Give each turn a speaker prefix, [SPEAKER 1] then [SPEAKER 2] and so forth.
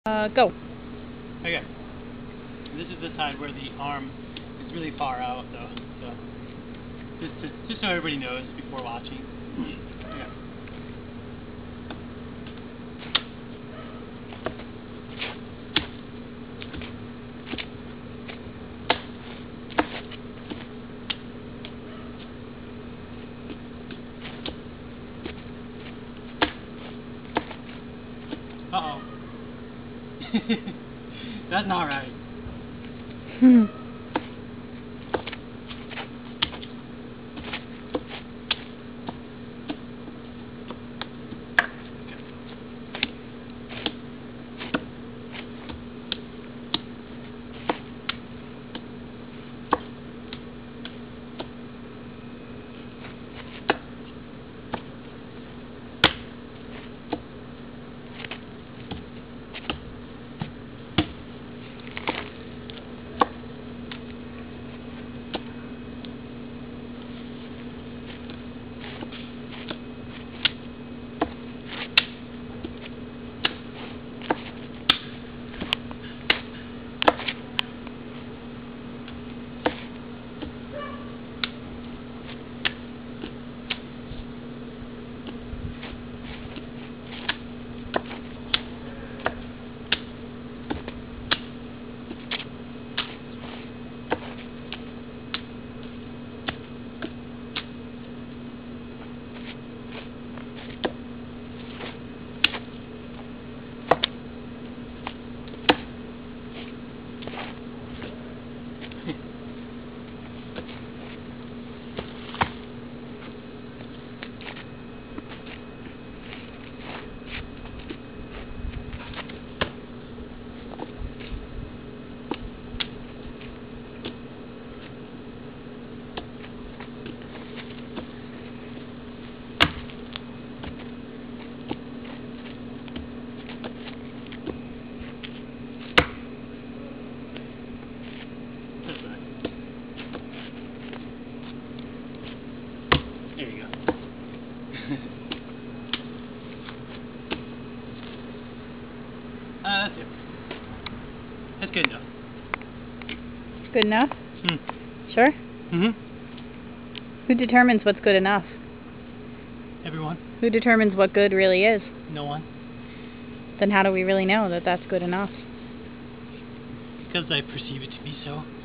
[SPEAKER 1] Go.
[SPEAKER 2] Okay. This is the side where the arm is really far out, though. So just so everybody knows before watching. Okay. Uh-oh. That's not right. There you go. That's it. That's good enough.
[SPEAKER 1] Good enough?
[SPEAKER 2] Hmm.
[SPEAKER 1] Sure?
[SPEAKER 2] Mm-hmm.
[SPEAKER 1] Who determines what's good enough?
[SPEAKER 2] Everyone.
[SPEAKER 1] Who determines what good really is?
[SPEAKER 2] No one.
[SPEAKER 1] Then how do we really know that that's good enough?
[SPEAKER 2] Because I perceive it to be so.